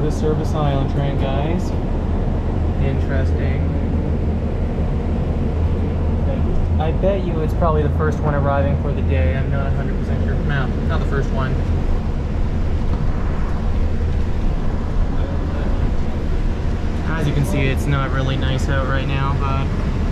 out of service island train, guys. Interesting. I bet you it's probably the first one arriving for the day. I'm not 100% sure. No, not the first one. As you can see, it's not really nice out right now, but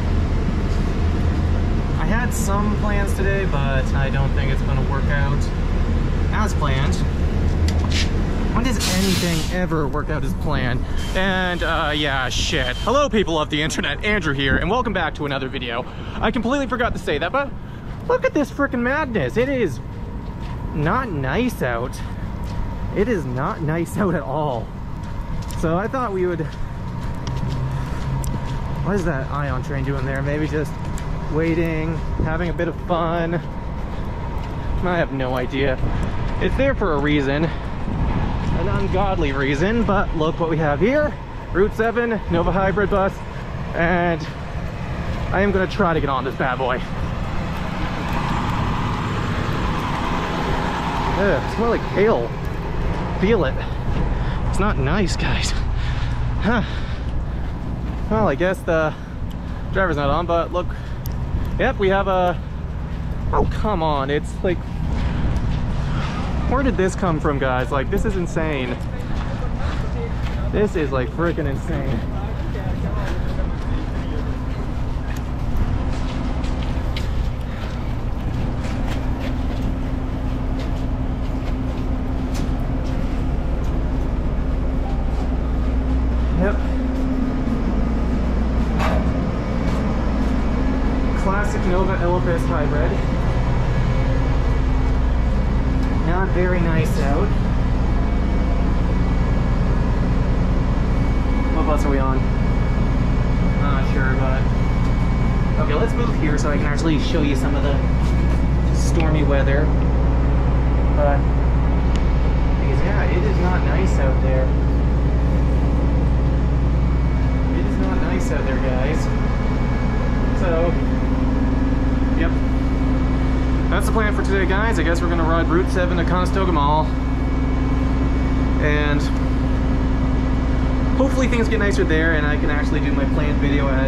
I had some plans today, but I don't think it's going to work out as planned. When does anything ever work out as planned? And yeah, shit. Hello people of the internet, Andrew here, and welcome back to another video. I completely forgot to say that, but look at this freaking madness. It is not nice out. It is not nice out at all. So I thought we would... What is that ion train doing there? Maybe just waiting, having a bit of fun. I have no idea. It's there for a reason. An ungodly reason, but look what we have here. Route 7 Nova hybrid bus, and I am going to try to get on this bad boy. Ugh, smell like hail. Feel it. It's not nice, guys. Huh. Well, I guess the driver's not on, but look. Yep, we have a... Oh, come on. It's like... Where did this come from, guys? Like, this is insane. This is like freaking insane. Yep. Classic Nova Elpis hybrid. Not very nice out. What bus are we on? Not sure, but... Okay, let's move here so I can actually show you some of the stormy weather. But... Because, yeah, it is not nice out there. It is not nice out there, guys. So... Yep. That's the plan for today, guys. I guess we're gonna ride Route 7 to Conestoga Mall. And hopefully things get nicer there and I can actually do my planned video at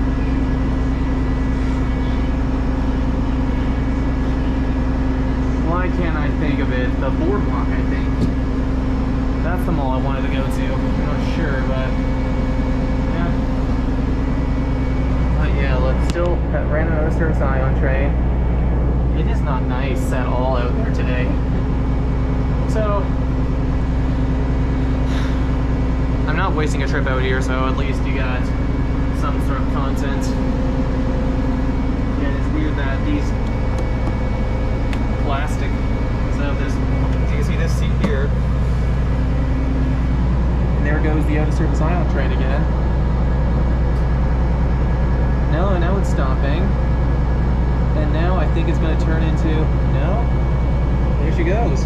why can't I think of it? The Boardwalk, I think. That's the mall I wanted to go to. I'm not sure, but yeah. But yeah, look, still ran out of service ion train. It is not nice at all out there today. So, I'm not wasting a trip out here, so at least you got some sort of content. And it's weird that these plastic, so this, you can see this seat here, and there goes the out of service ion train again. No, now it's stopping. And now I think it's going to turn into... No? There she goes.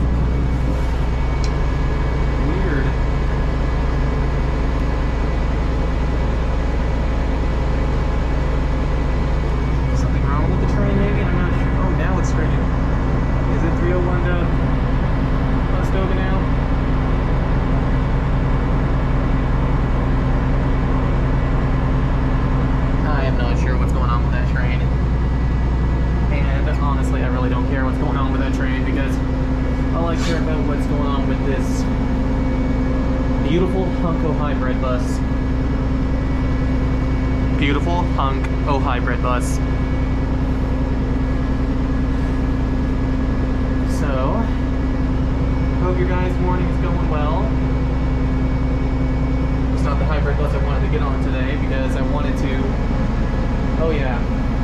Weird. Something wrong with the train maybe? I'm not sure. Oh, now it's straight. Is it 301 to Conestoga now? I am not sure what's going on with that train. And honestly, I really don't care what's going on with that train because all I care about what's going on with this beautiful Hunk-O hybrid bus. Beautiful Hunk-O hybrid bus. So, hope your guys' morning is going well. It's not the hybrid bus I wanted to get on today because I wanted to... Oh yeah.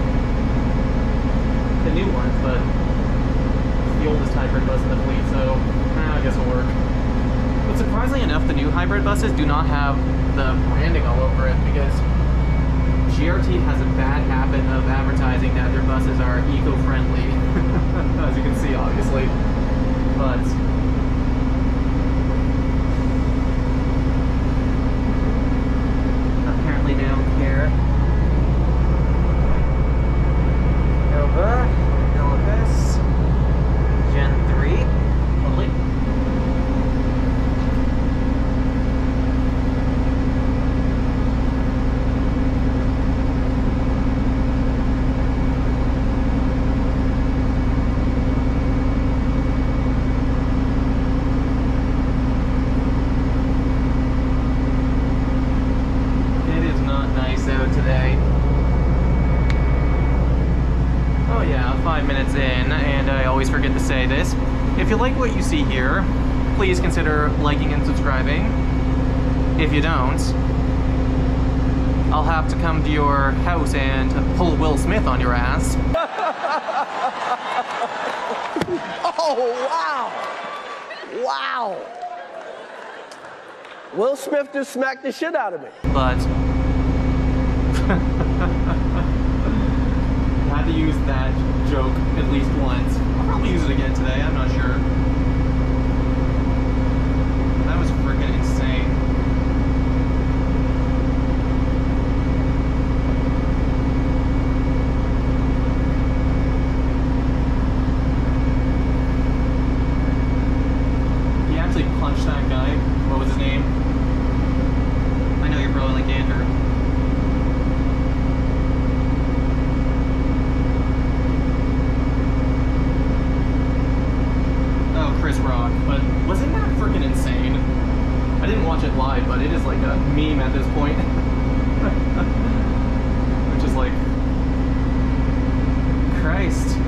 The new ones, but the oldest hybrid bus in the fleet, so I guess it'll work. But surprisingly enough, the new hybrid buses do not have the branding all over it because GRT has a bad habit of advertising that their buses are eco-friendly, as you can see, obviously. But apparently they don't care. Nova, Elpis, Gen 3, lovely. 5 minutes in, and I always forget to say this. If you like what you see here, please consider liking and subscribing. If you don't, I'll have to come to your house and pull Will Smith on your ass. Oh, wow. Wow. Will Smith just smacked the shit out of me. But had to use that joke at least once. I'll probably use it again today, I'm not sure. That was freaking insane. He actually punched that guy. What was his name? I know you're probably like Andrew. Chris Rock, but wasn't that freaking insane? I didn't watch it live, but it is like a meme at this point. Which is like, Christ.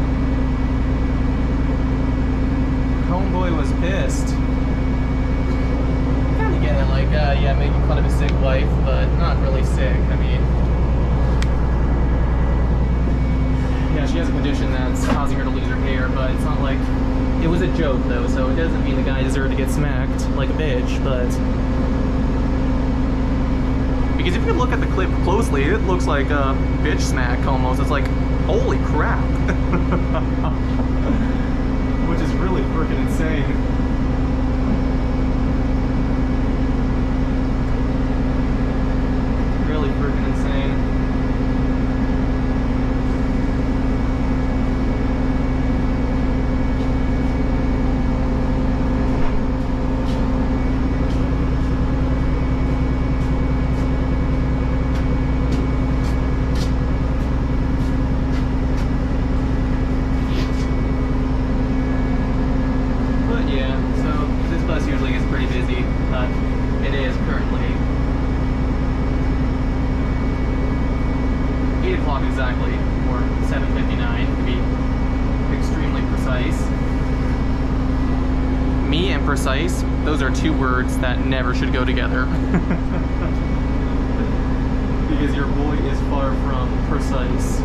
Homeboy was pissed. Kinda get it, like, yeah, making fun of his sick wife, but not really sick. I mean, yeah, she has a condition that's causing her to lose her hair, but it's not like, it was a joke though, so it doesn't mean the guy deserved to get smacked like a bitch, but... Because if you look at the clip closely, it looks like a bitch smack almost. It's like, holy crap. Which is really freaking insane. Really freaking insane. Exactly, or 7:59 to be extremely precise. Me and precise, those are two words that never should go together. Because your boy is far from precise.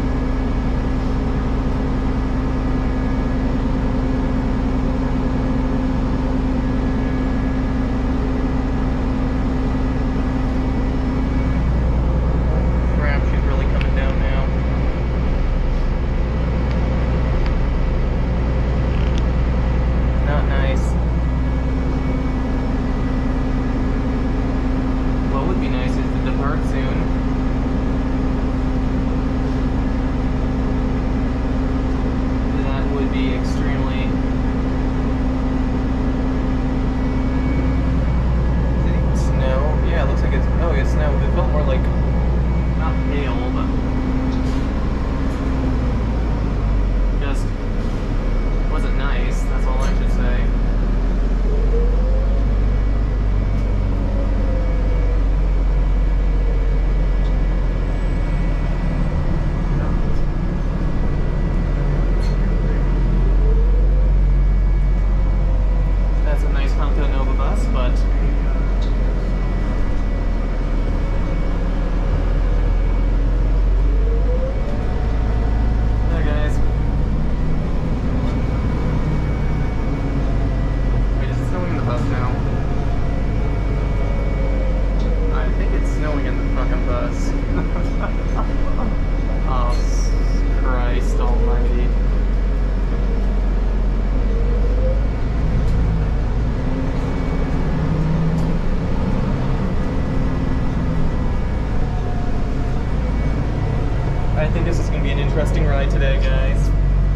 Interesting ride today, guys.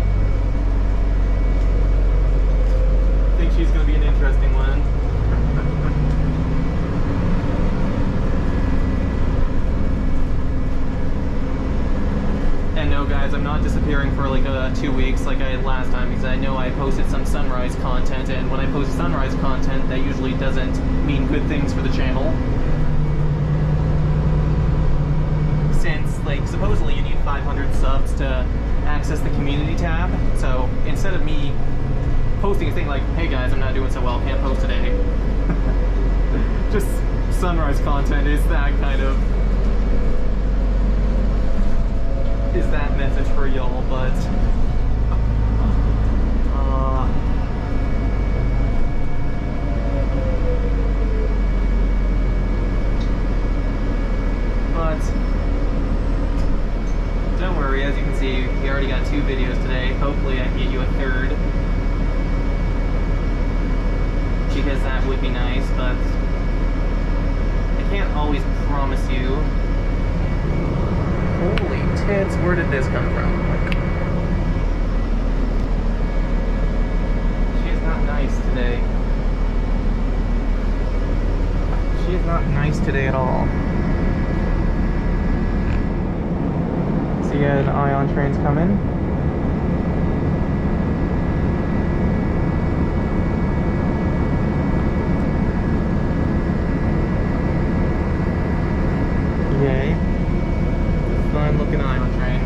I think she's going to be an interesting one. And no, guys, I'm not disappearing for like 2 weeks like I had last time, because I know I posted some sunrise content, and when I post sunrise content, that usually doesn't mean good things for the channel. Since like like, supposedly you need 500 subs to access the community tab. So instead of me posting a thing like, hey guys, I'm not doing so well, can't post today. Just sunrise content is that kind of, is that message for y'all, but don't worry, as you can see, we already got 2 videos today. Hopefully I can get you a 3rd, because that would be nice, but I can't always promise you. Holy tits, where did this come from? She's not nice today. She is not nice today at all. See, the ion train's coming. Yay. Fun looking ion train.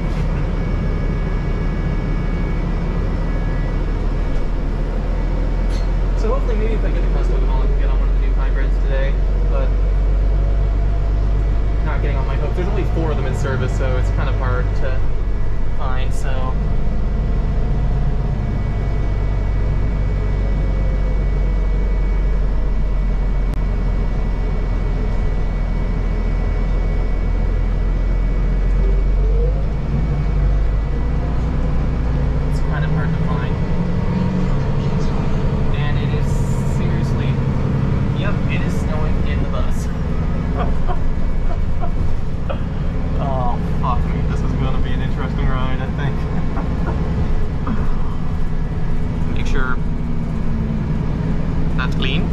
So hopefully maybe if I get the custom Pokemon, I can get on one of the new hybrids today, but not getting on my hopes. There's only 4 of them in service, so it's kind of hard to find, so it's kind of hard to find. And it is seriously, yep, it is snowing in the bus. Oh, fuck me. This is going to be an interesting ride, I think. Make sure that's clean.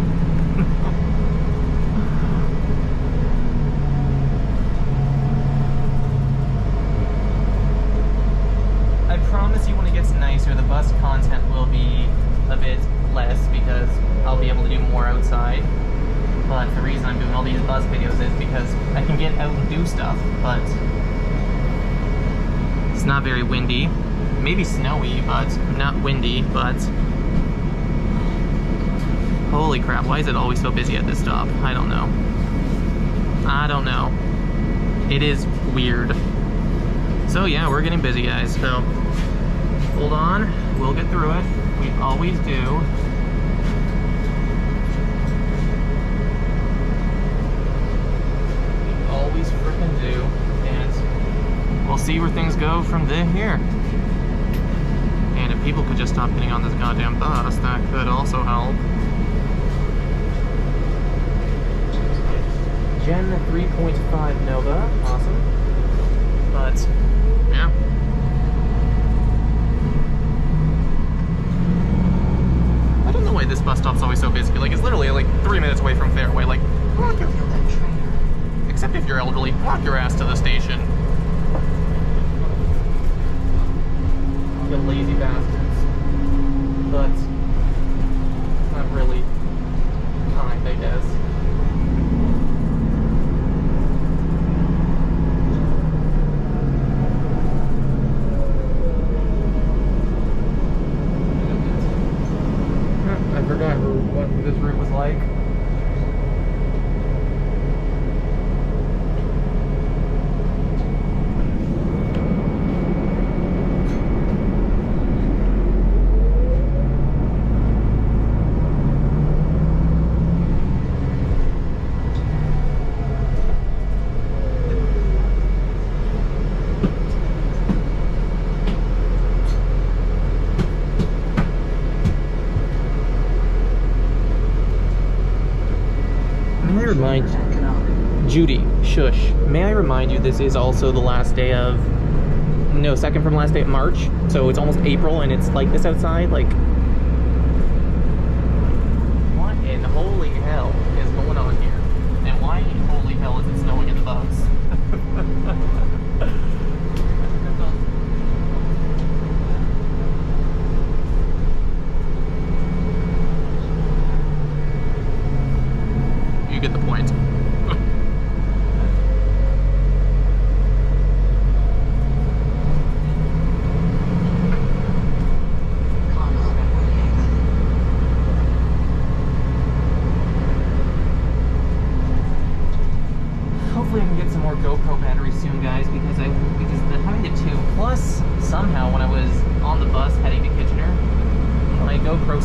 I promise you when it gets nicer, the bus content will be a bit less because I'll be able to do more outside. But the reason I'm doing all these bus videos is because I can get out and do stuff, but it's not very windy. Maybe snowy, but not windy, but holy crap, why is it always so busy at this stop? I don't know. I don't know. It is weird. So yeah, we're getting busy, guys, so hold on, we'll get through it. We always do. Always frickin' do, and we'll see where things go from here. And if people could just stop getting on this goddamn bus, that could also help. Gen 3.5 Nova, awesome. But yeah. I don't know why this bus stop's always so busy. Like, it's literally like 3 minutes away from Fairway. Like, except if you're elderly, walk your ass to the station. You lazy bastards. But it's not really kind, I guess. I forgot what this route was like. Judy, shush. May I remind you this is also the last day of, no, second from last day of March, so it's almost April and it's like this outside, like, what in holy hell is going on here? And why in holy hell is it snowing in the bus? You get the point.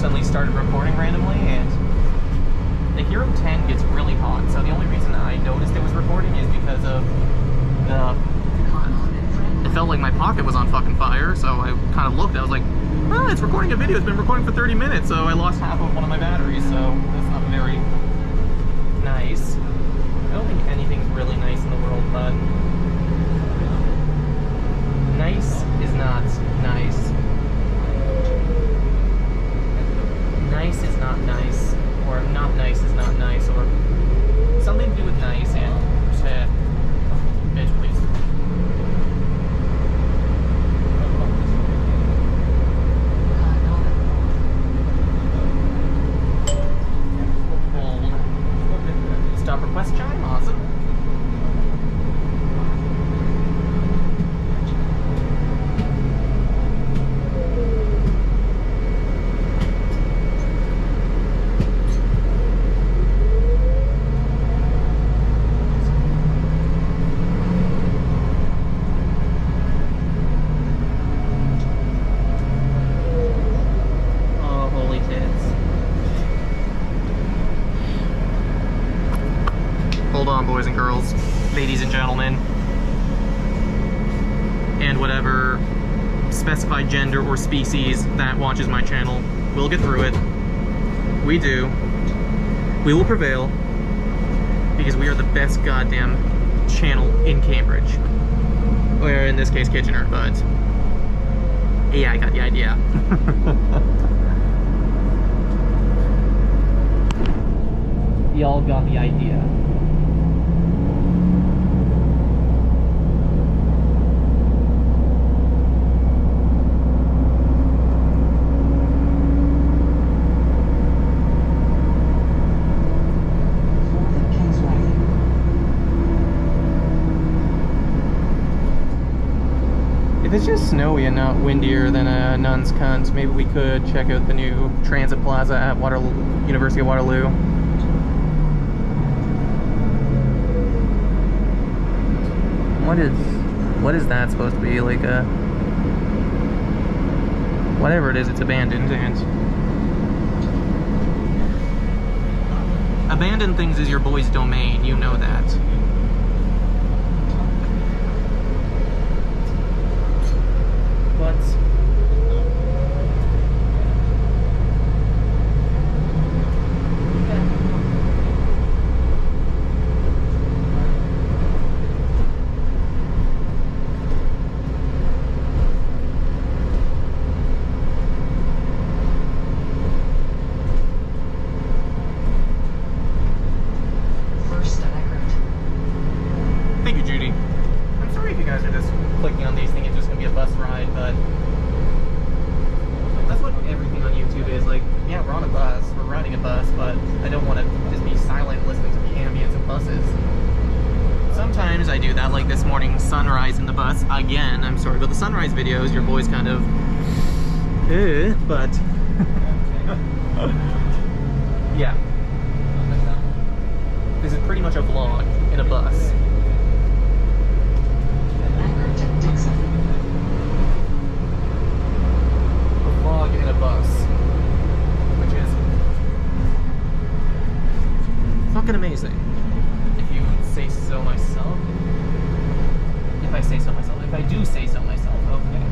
suddenly started recording randomly, and the Hero 10 gets really hot. So the only reason I noticed it was recording is because of the... It felt like my pocket was on fucking fire, so I kind of looked. I was like, oh, it's recording a video. It's been recording for 30 minutes, so I lost half of one of my batteries, so that's not very nice. I don't think anything's really nice in the world, but nice is not nice. Nice is not nice, or not nice is not nice, or something to do with nice, and bitch, please. Stop request chime, awesome. Oh, holy tits. Hold on, boys and girls, ladies and gentlemen, and whatever specified gender or species that watches my channel. We'll get through it. We do. We will prevail, because we are the best goddamn channel in Cambridge. Or in this case, Kitchener, but yeah, I got the idea. Y'all got the idea. If it's just snowy and not windier than a nun's cunt, maybe we could check out the new transit plaza at University of Waterloo. What is that supposed to be? Like a... whatever it is, it's abandoned, and... abandoned things is your boy's domain, you know that. But... thank you, Judy. I'm sorry if you guys are just clicking on these thinking it's just gonna be a bus ride, but that's what everything on YouTube is. Like, yeah, we're on a bus, we're riding a bus, but I don't want to just be silent listening to the ambience of buses. Sometimes I do that, like this morning, sunrise in the bus. Again, I'm sorry about the sunrise videos. Your boy's kind of, but yeah. This is pretty much a vlog in a bus. In a bus, which is fucking amazing, if you say so myself. If I say so myself. If I do say so myself, okay.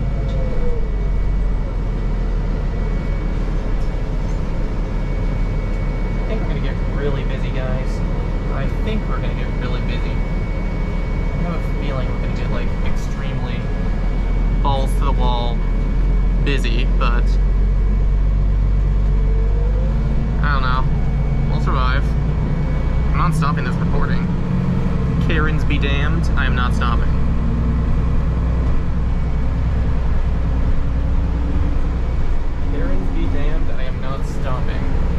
I think we're gonna get really busy, guys. I think we're gonna get really busy. I have a feeling we're gonna get, like, extremely balls to the wall busy, but I don't know. We'll survive. I'm not stopping this recording. Karens be damned, I am not stopping. Karens be damned, I am not stopping.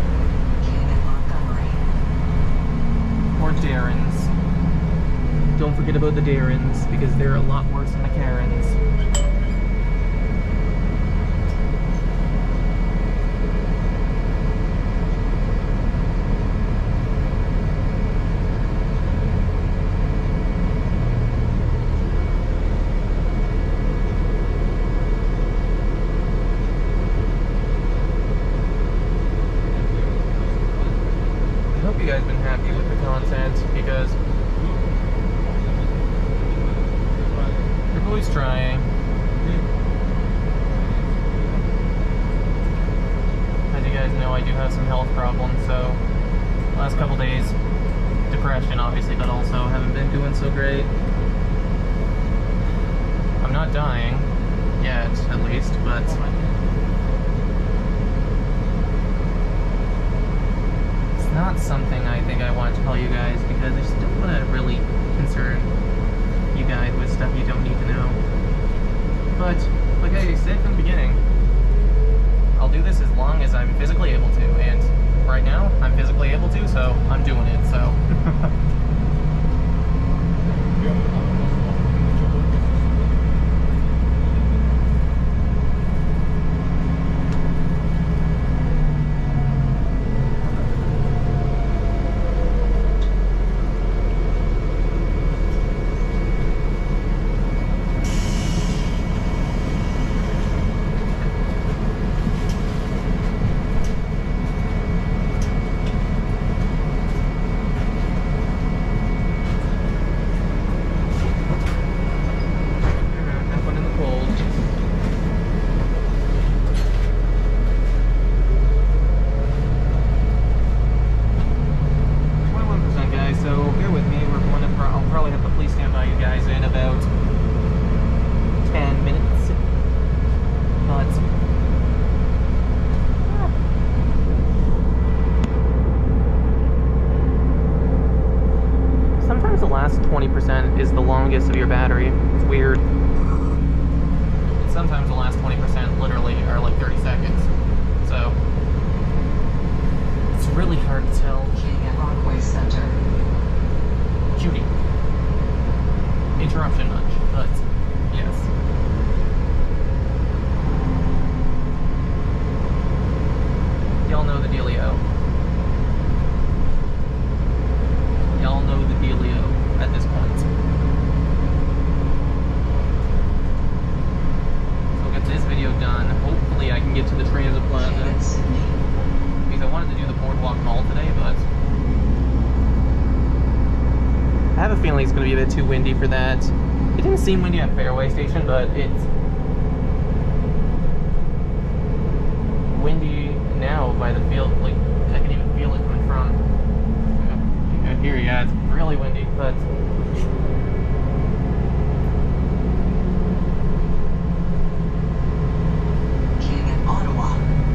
Or Darrens. Don't forget about the Darrens, because they're a lot worse than the Karens. Always trying. As you guys know, I do have some health problems, so last couple days, depression obviously, but also haven't been doing so great. I'm not dying yet, at least, but it's not something I think I want to tell you guys because I just don't want to really concern you guys with stuff you don't need to know. But like I said from the beginning, I'll do this as long as I'm physically able to, and right now I'm physically able to, so I'm doing it. So sometimes the last 20% is the longest of your battery. It's weird. And sometimes the last 20% literally are like 30 seconds. So it's really hard to tell. King at Rockaway Center. Judy. Interruption much, but yes. Y'all know the dealio. Y'all know the dealio at this point. So I'll get this video done. Hopefully I can get to the Transit Plaza. Because I wanted to do the Boardwalk Mall today, but I have a feeling it's going to be a bit too windy for that. It didn't seem windy at Fairway Station, but it's windy now by the field. Like, I can even feel it coming from here. Yeah, it's really windy, but King at Ottawa.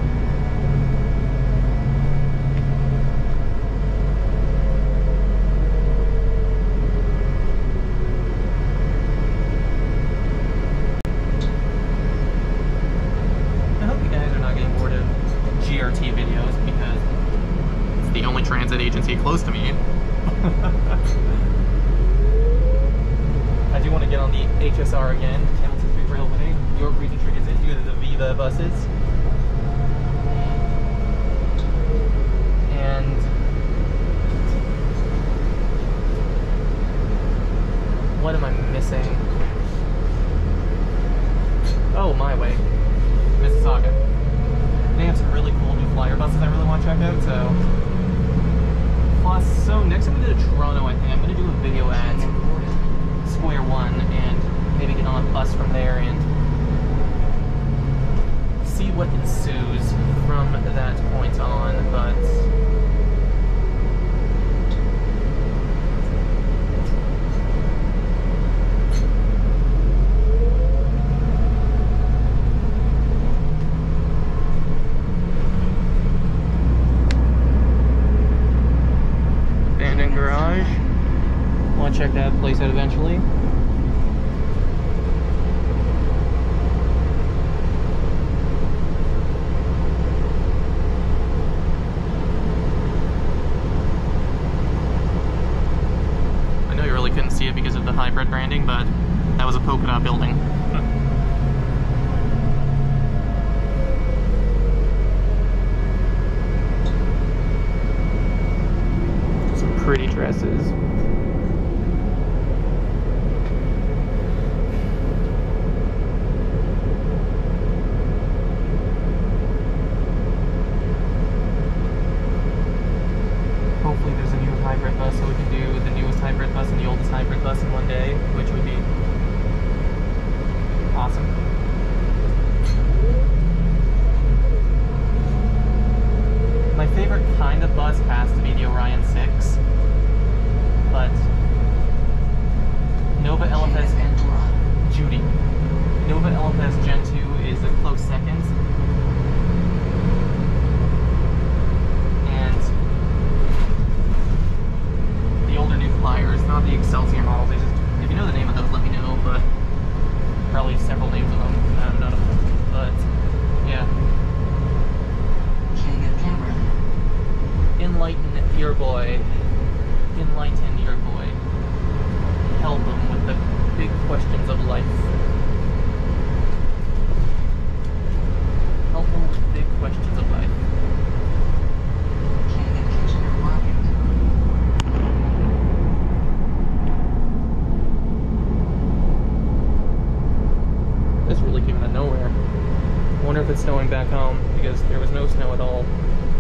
I hope you guys are not getting bored of GRT videos because it's the only transit agency close to me. I do want to get on the HSR again, Hamilton Street Railway, York Region Transit, due to the Viva buses. And what am I missing? Oh, my way. Mississauga. They have some really cool new flyer buses I really want to check out, so. Plus, so next I'm going to go to Toronto, I think. I'm going to do a video at Square One and maybe get on a bus from there and see what ensues from that point on, but Garage. Want to check that place out eventually. I know you really couldn't see it because of the hybrid branding, but that was a polka dot building. Pretty dresses. Hopefully there's a new hybrid bus so we can do the newest hybrid bus and the oldest hybrid bus in one day, which would be shooting. Nova LFS Gen 2 is a close second. And the older new Flyers, not the Excelsior models, they just, if you know the name of those, let me know, but probably several names of them, none of them, but yeah. King of Cameron. Enlighten your boy. Enlighten your boy. Help him with the big questions of life. Help him with big questions of life. King of Kitchener-Waterloo. This really came out of nowhere. I wonder if it's snowing back home, because there was no snow at all.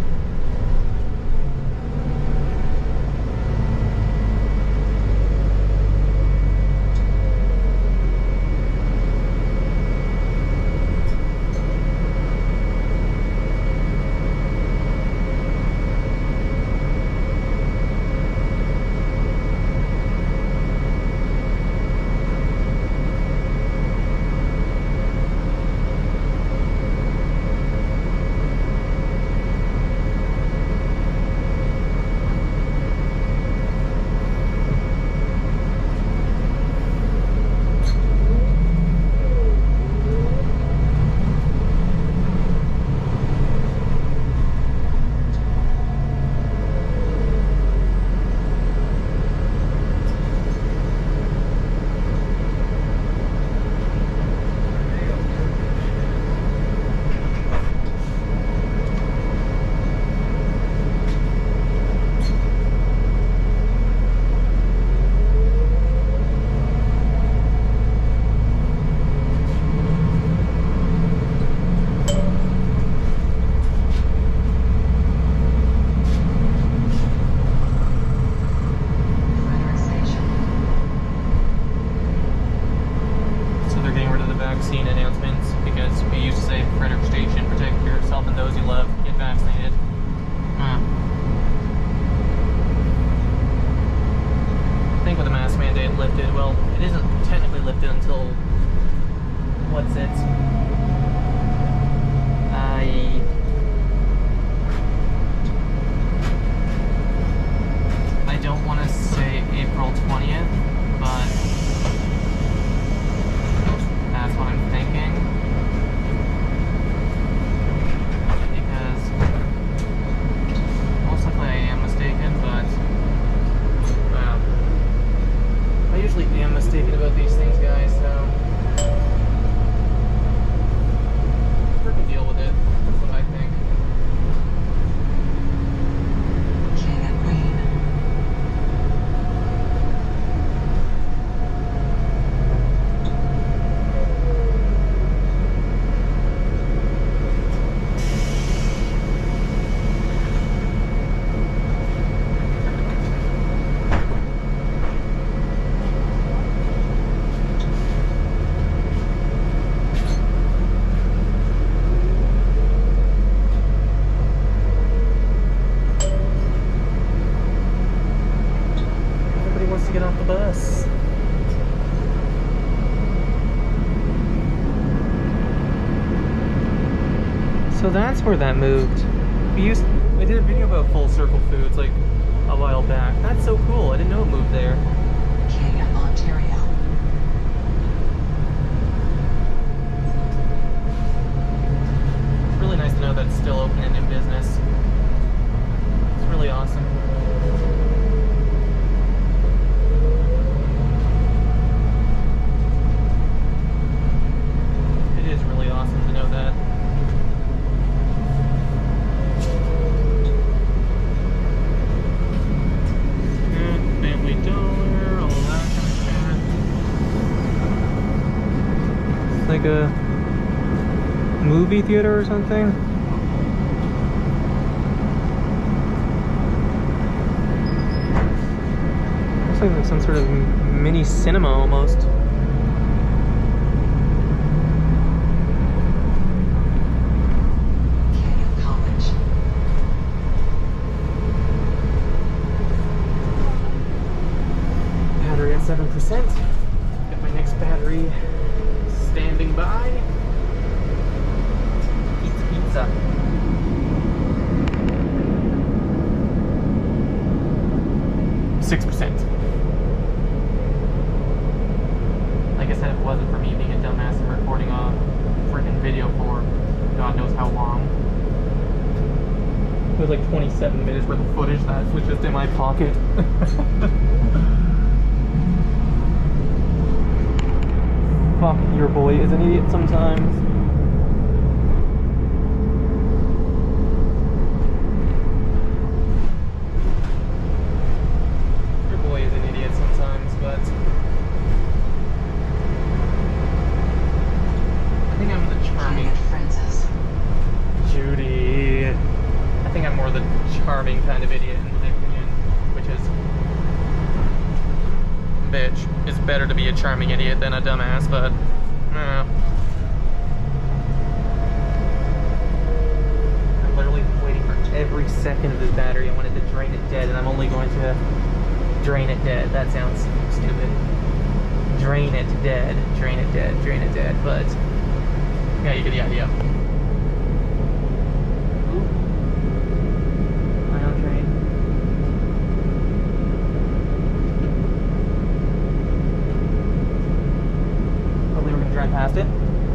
Vaccine announcements, because we used to say Frederick Station, protect yourself and those you love, get vaccinated. I think with the mask mandate lifted, well, it isn't technically lifted until, what's it? I don't want to say April 20th, but that's what I'm thinking, because most likely I am mistaken, but I usually am mistaken about these things, guys, so we can deal with it. That's what I think. King and Queen. Everybody wants to get off the bus. So that's where that moved. I did a video about Full Circle Foods like a while back. That's so cool. I didn't know it moved there. King of Ontario. It's really nice to know that it's still open and in business. It's really awesome. It is really awesome to know that. Family Dollar, all that kind of shit. It's like a movie theater or something. Looks like some sort of mini cinema almost. King of College. Battery at 7%. Got my next battery it wasn't for me being a dumbass and recording a freaking video for God knows how long. It was like 27 minutes worth of footage that was just in my pocket. Fuck, your boy is an idiot sometimes. Your boy is an idiot sometimes, but I think I'm the charming Candidate Francis. Judy. I think I'm more the charming kind of idiot in my opinion, which is, bitch, it's better to be a charming idiot than a dumbass, but I'm literally waiting for every second of this battery. I wanted to drain it dead, and I'm only going to drain it dead. That sounds stupid. Drain it dead, drain it dead, drain it dead, but yeah, you get the idea. Past it.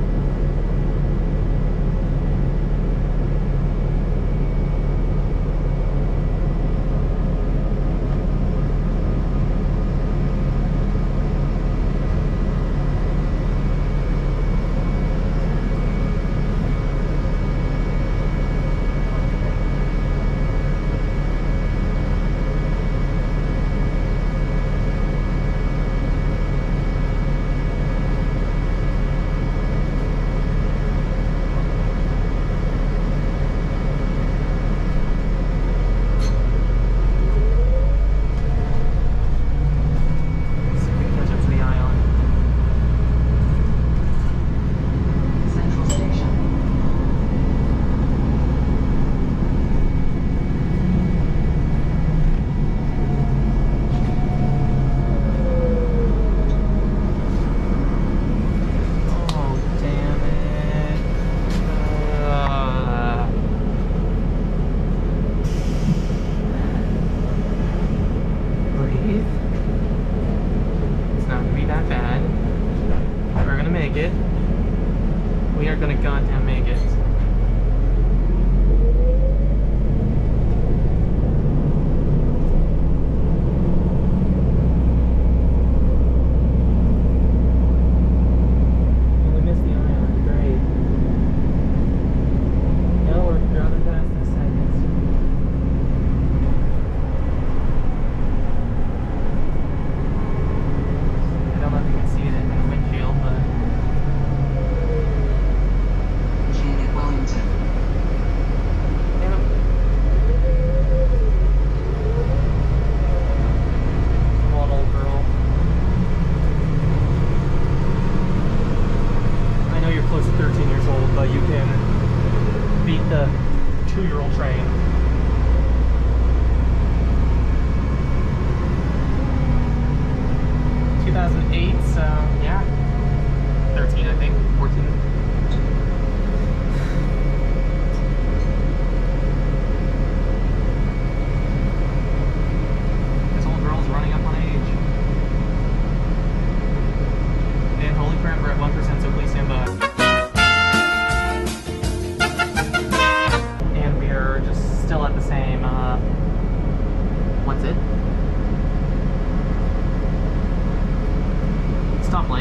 Central Station. Oh, damn it. Breathe. It's not gonna be that bad. We're gonna make it. We are gonna goddamn make it. We missed the ion. Great. No, we're driving past in seconds. I don't know if you can see it in the windshield, but Candidate Wellington. damn it. Come on, old girl. I know you're close to 13 years old, but you can beat the 2-year-old train. So yeah, 13 I think, 14. This old girl's running up on age. And holy crap, we're at 1%, so please stand by. And we are just still at the same, what's it? Stoplight.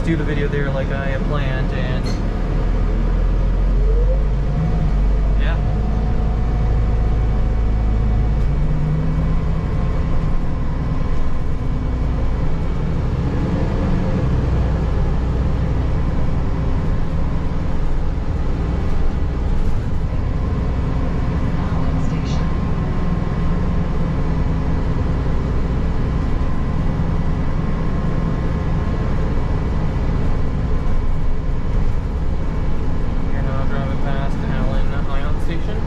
do the video there like I had planned, and yeah. Following station. You're now driving past Allen Ion Station.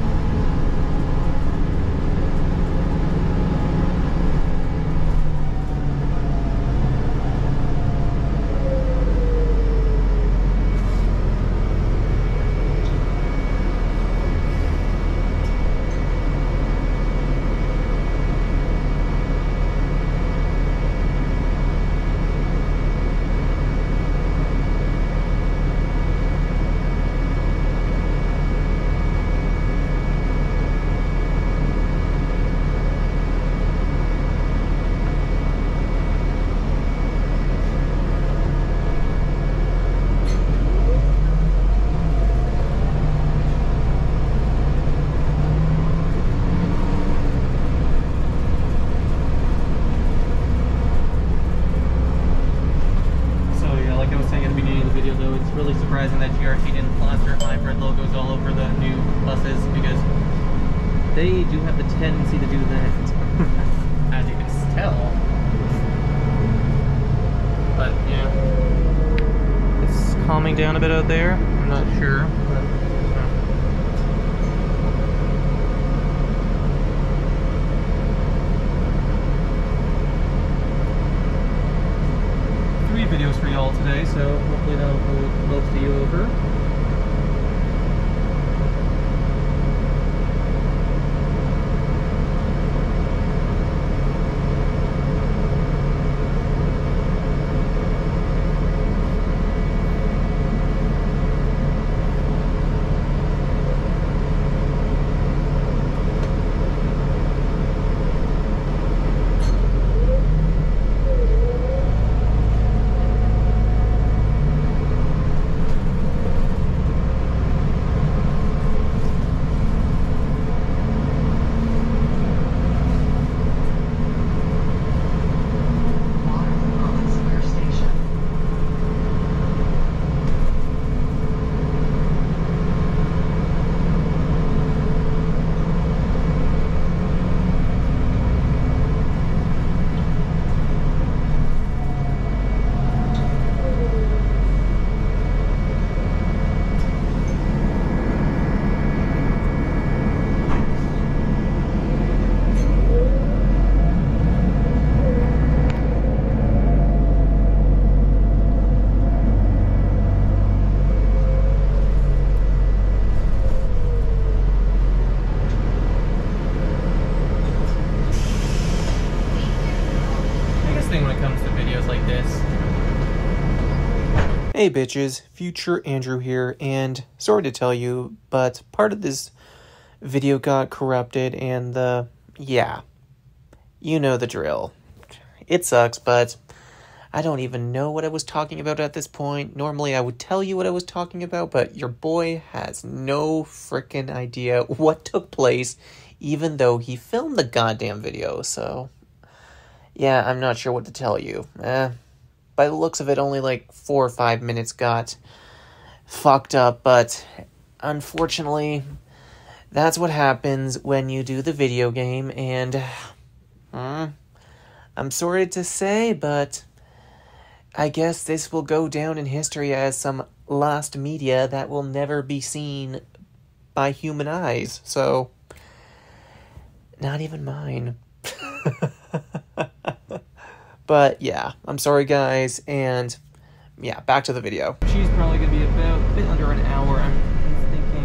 So yeah, like I was saying at the beginning of the video though, it's really surprising that GRT didn't plaster hybrid logos all over the new buses, because they do have the tendency to do that, as you can tell. But yeah, it's calming down a bit out there. I'm not sure, but yeah. 3 videos for y'all today, so hopefully that'll hold most of you over. Waterford Square Station. Biggest thing when it comes to videos like this. Hey bitches, Future Andrew here, and sorry to tell you, but part of this video got corrupted, and yeah, you know the drill. It sucks, but I don't even know what I was talking about at this point. Normally I would tell you what I was talking about, but your boy has no frickin' idea what took place, even though he filmed the goddamn video, so yeah, I'm not sure what to tell you. By the looks of it, only like 4 or 5 minutes got fucked up, but unfortunately, that's what happens when you do the video game, and I'm sorry to say, but I guess this will go down in history as some lost media that will never be seen by human eyes, so not even mine. But yeah, I'm sorry guys, and yeah, back to the video. She's probably gonna be about a bit under an hour, I'm thinking.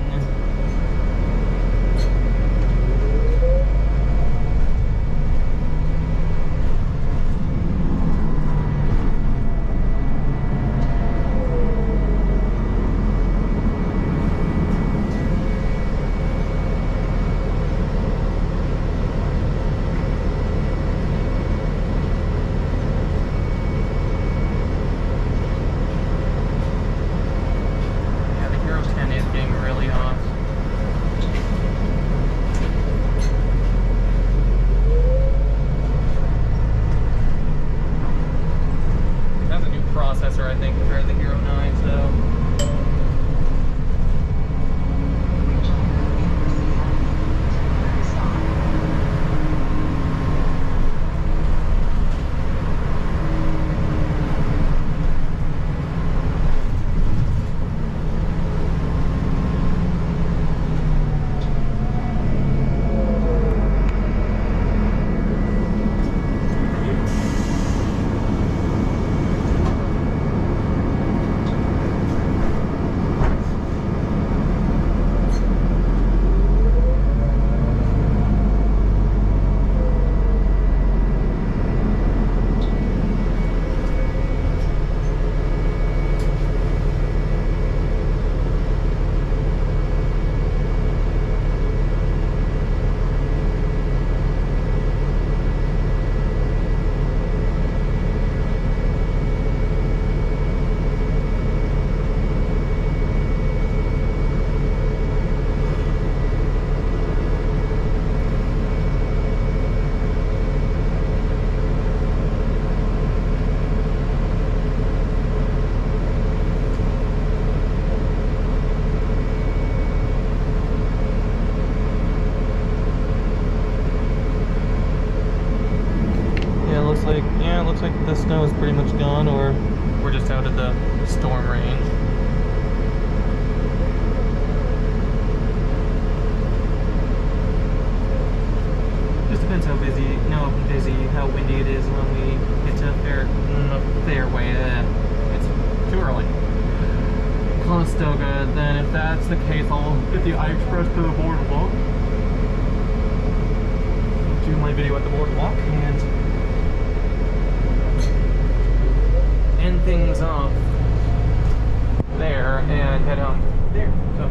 it looks like the snow is pretty much gone, or we're just out of the storm range. Just depends how how windy it is when we get to Fairway. It's too early. Conestoga. Then if that's the case, I'll get the iExpress to the boardwalk. Do my video at the boardwalk and end things off there and head home there. So.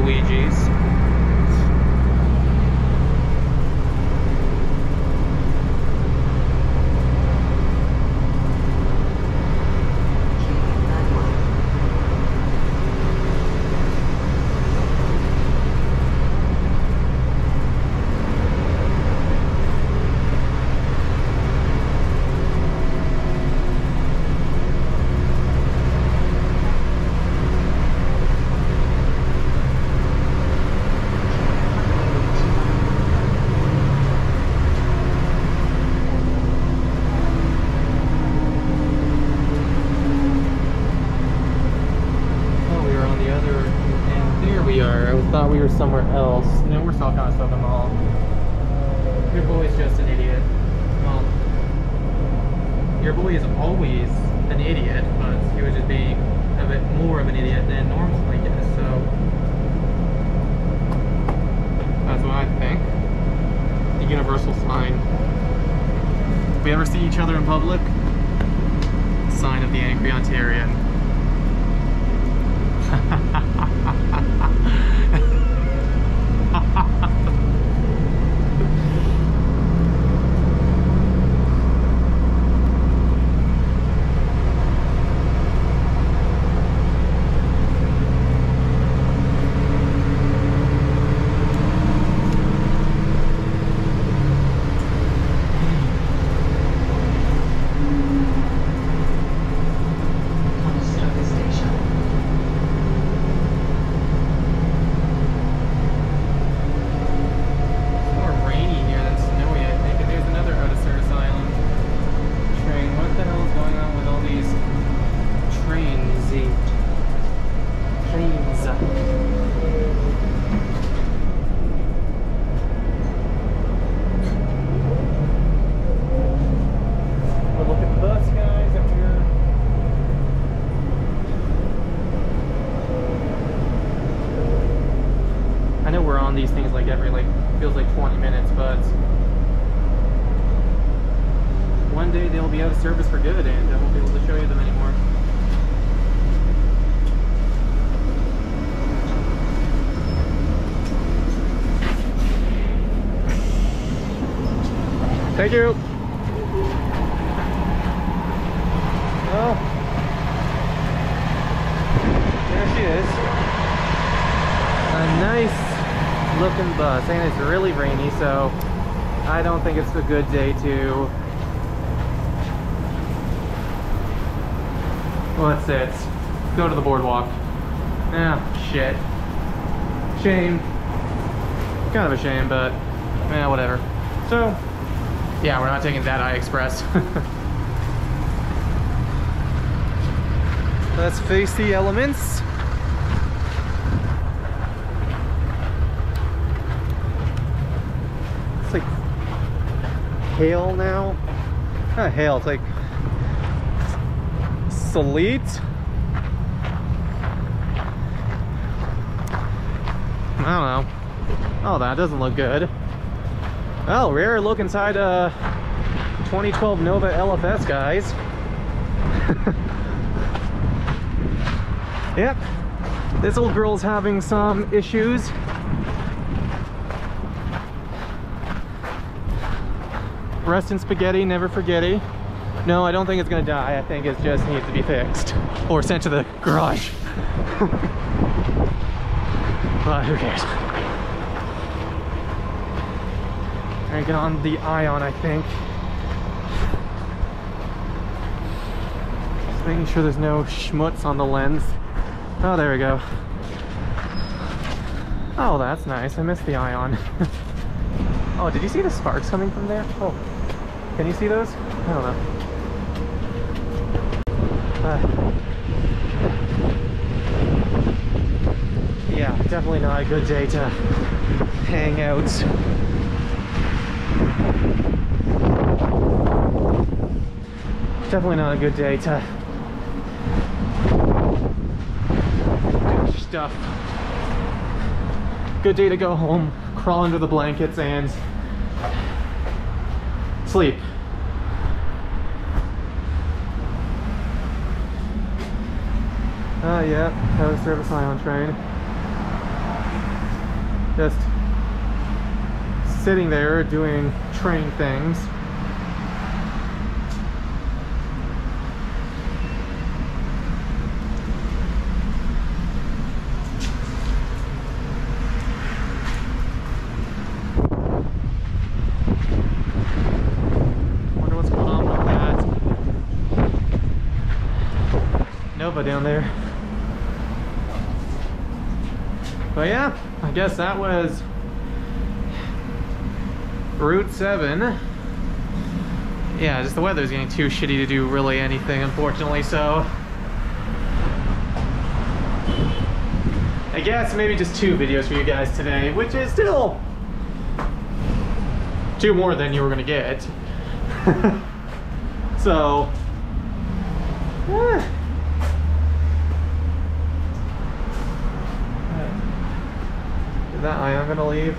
Luigi's. Thought we were somewhere else. No, we're still kind of stuck in the mall. Your boy's just an idiot. Well, your boy is always an idiot, but he was just being a bit more of an idiot than normal, I guess. So that's what I think. The universal sign. If we ever see each other in public, sign of the angry Ontarian. These things like every feels like 20 minutes, but one day they'll be out of service for good and I won't be able to show you them anymore. Thank you. Oh, there she is. A nice looking bus, and it's really rainy, so I don't think it's a good day to go to the boardwalk. Ah, shit. Shame. Kind of a shame, but yeah, whatever. So yeah, we're not taking that I-Express. Let's face the elements. Like hail now. Not hail, it's like sleet. I don't know. Oh, that doesn't look good. Oh, rare look inside 2012 Nova LFS, guys. Yep, this old girl's having some issues. Rest in spaghetti, never forgetty. No, I don't think it's gonna die. I think it just needs to be fixed or sent to the garage. But who cares? Cranking on the Ion, I think. Just making sure there's no schmutz on the lens. Oh, there we go. Oh, that's nice. I missed the Ion. Oh, did you see the sparks coming from there? Oh, can you see those? I don't know. Yeah, definitely not a good day to hang out. Definitely not a good day to do stuff. Good day to go home, crawl under the blankets, and sleep. Yeah, out of service Ion train. just sitting there doing train things. Wonder what's going on with that. Nova down there. But yeah, I guess that was Route 7. Yeah, just the weather's getting too shitty to do really anything, unfortunately, so I guess maybe just 2 videos for you guys today, which is still 2 more than you were gonna get. So is that Ion gonna leave?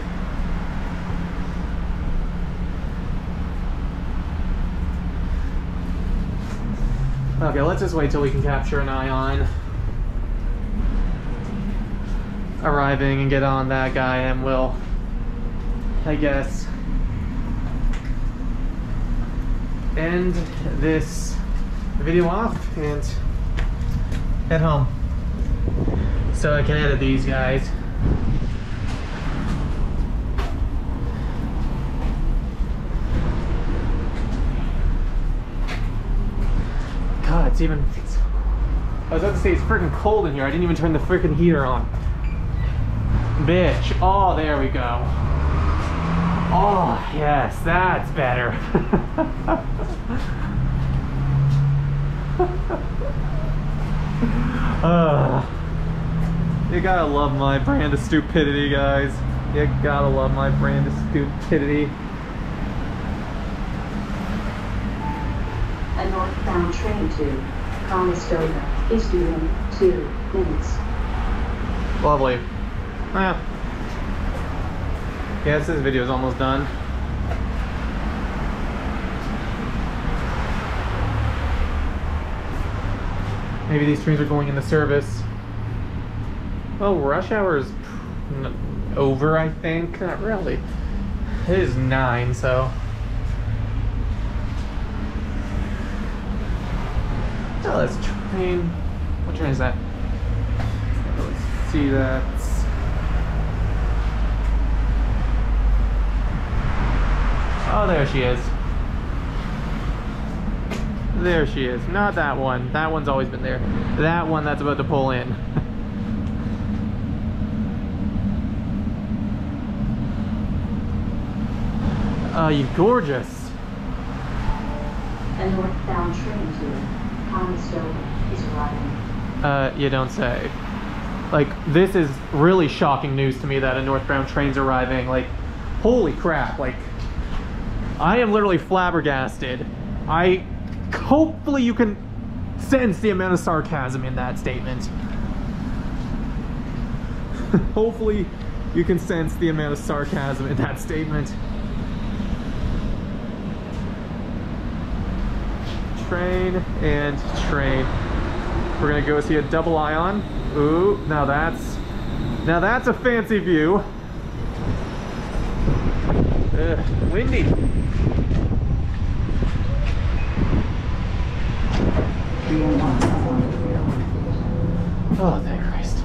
Okay, let's just wait till we can capture an Ion arriving and get on that guy, and we'll, I guess, end this video off and head home so I can edit these guys. God, it's even, I was about to say it's freaking cold in here. I didn't even turn the freaking heater on. Bitch. Oh, there we go. Oh, yes, that's better. You gotta love my brand of stupidity, guys. You gotta love my brand of stupidity. A northbound train to Conestoga is due in 2 minutes. Lovely. Yeah. Yes, this video is almost done. Maybe these trains are going into service. Well, rush hour is over, I think. Not really. It is 9, so. Oh, that's train. What train is that? Let's see that. Oh, there she is. There she is. Not that one. That one's always been there. That one that's about to pull in. You're gorgeous. A northbound train to Conestoga is arriving. You don't say. Like, this is really shocking news to me that a northbound train's arriving. Like, holy crap. Like, I am literally flabbergasted. Hopefully you can sense the amount of sarcasm in that statement. Hopefully you can sense the amount of sarcasm in that statement. Train and train. We're gonna go see a double Ion. Ooh, now that's a fancy view. Windy. Oh, thank Christ.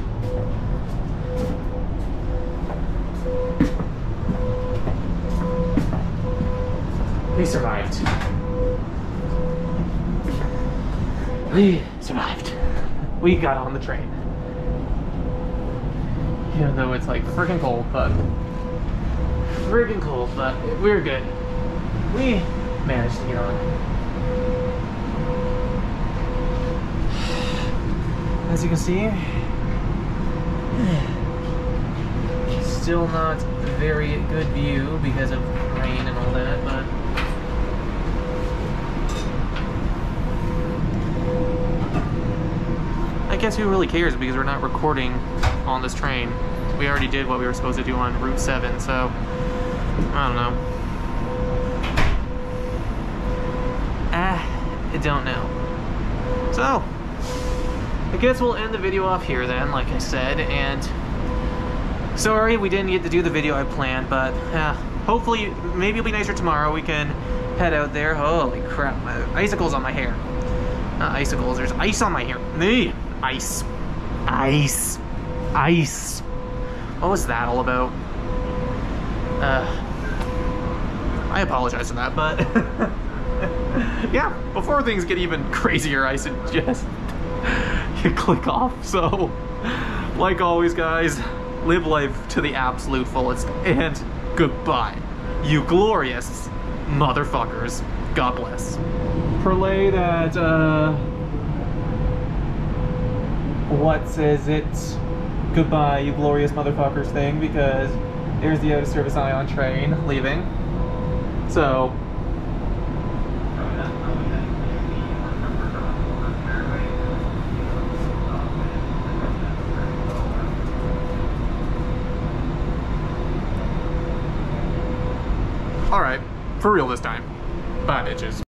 We survived. We survived. We got on the train. Even though it's like freaking cold, but we're good. We managed to get on. As you can see, still not very good view because of rain and all that, but I guess who really cares, because we're not recording on this train. We already did what we were supposed to do on Route 7, so I don't know. I don't know. So I guess we'll end the video off here then, like I said, and Sorry we didn't get to do the video I planned, but hopefully, maybe it'll be nicer tomorrow. We can head out there. Holy crap, my icicles on my hair. Not icicles, there's ice on my hair. Nee, ice. Ice. Ice. What was that all about? I apologize for that, but yeah, before things get even crazier, I suggest you click off. So, like always, guys, live life to the absolute fullest, and goodbye, you glorious motherfuckers. God bless. Play that, what says it? Goodbye, you glorious motherfuckers thing, because there's the out-of-service Ion train leaving. So, alright, for real this time. Bye, bitches.